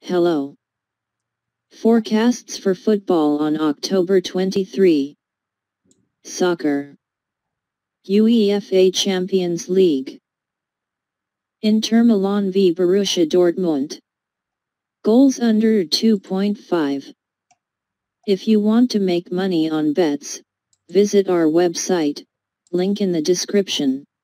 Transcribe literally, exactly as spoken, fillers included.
Hello. Forecasts for football on October twenty-third. Soccer. UEFA Champions League. Inter Milan v Borussia Dortmund. Goals under two point five. If you want to make money on bets, visit our website, link in the description.